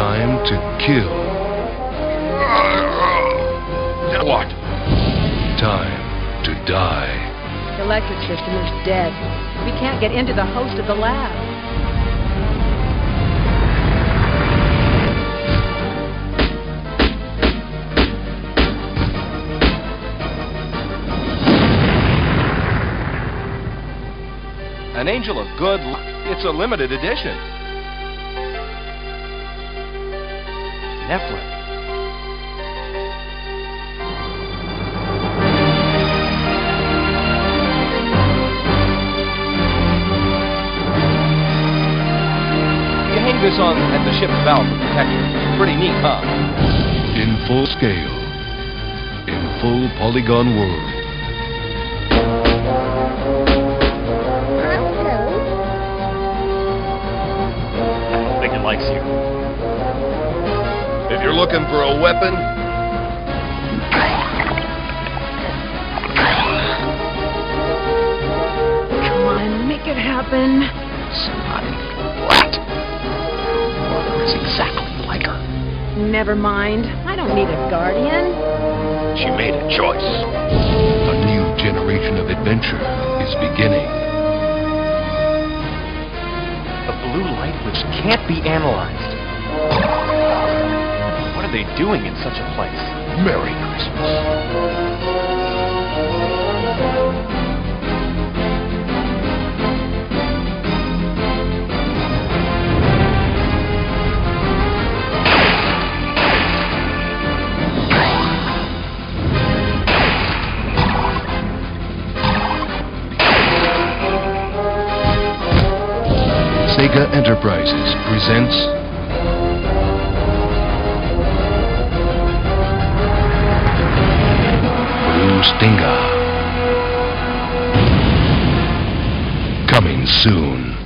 Time to kill. Now what? Time to die. The electric system is dead. We can't get into the host of the lab. An Angel of Good Luck. It's a limited edition. Nephilim. You hang this on at the ship's bow for protection. Pretty neat, huh? In full scale. In full polygon world. Likes you. If you're looking for a weapon, Come on, make it happen. Snotty rat. Mother is exactly like her. Never mind. I don't need a guardian. She made a choice. a new generation of adventure is beginning. A blue light which can't be analyzed. What are they doing in such a place? Merry Christmas. Sega Enterprises presents Blue Stinger. Coming soon.